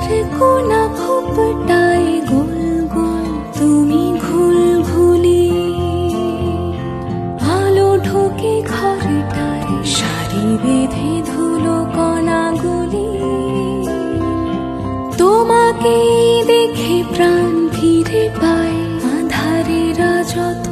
কোনা ফোপটায় গোল গোল তুমি ঘুলঘুলি। আলো ঢোকে ঘরটায় সারি বেঁধে ধুলো কণাগুলি। তোমাকে দেখে প্রাণ ফিরে পায় আঁধারেরা যত